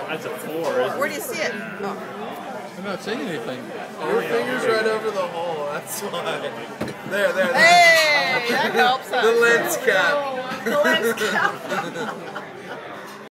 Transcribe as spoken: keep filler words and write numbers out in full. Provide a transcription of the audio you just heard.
That's a four. Where do you see it? Oh. I'm not seeing anything. Your finger's right over the hole, that's why. There, there, there. Hey, that helps. The lens cap. The lens cap.